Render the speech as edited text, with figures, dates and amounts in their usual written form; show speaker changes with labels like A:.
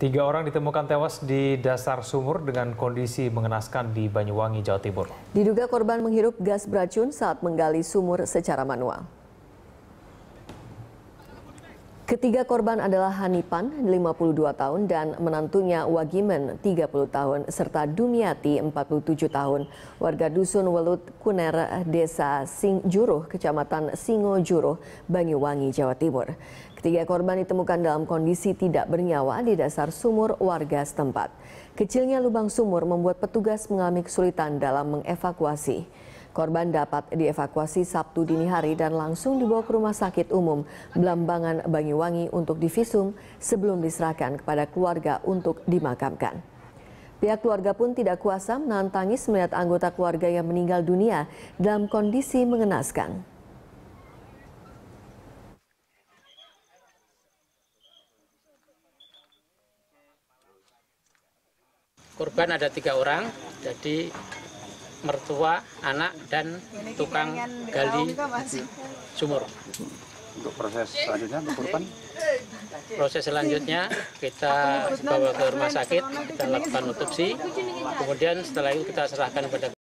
A: Tiga orang ditemukan tewas di dasar sumur dengan kondisi mengenaskan di Banyuwangi, Jawa Timur.
B: Diduga korban menghirup gas beracun saat menggali sumur secara manual. Ketiga korban adalah Hanipan, 52 tahun, dan menantunya Wagimen, 30 tahun, serta Dumiati, 47 tahun, warga Dusun Welut Kuner, Desa Singjuruh, Kecamatan Singojuruh, Banyuwangi, Jawa Timur. Ketiga korban ditemukan dalam kondisi tidak bernyawa di dasar sumur warga setempat. Kecilnya lubang sumur membuat petugas mengalami kesulitan dalam mengevakuasi. Korban dapat dievakuasi Sabtu dini hari dan langsung dibawa ke Rumah Sakit Umum Blambangan Banyuwangi untuk divisum sebelum diserahkan kepada keluarga untuk dimakamkan. Pihak keluarga pun tidak kuasa menahan tangis melihat anggota keluarga yang meninggal dunia dalam kondisi mengenaskan.
C: Korban ada 3 orang, jadi mertua, anak, dan tukang gali sumur.
D: Untuk proses selanjutnya, untuk korban?
C: Proses selanjutnya kita bawa ke rumah sakit, kita lakukan otopsi, kemudian setelah itu kita serahkan kepada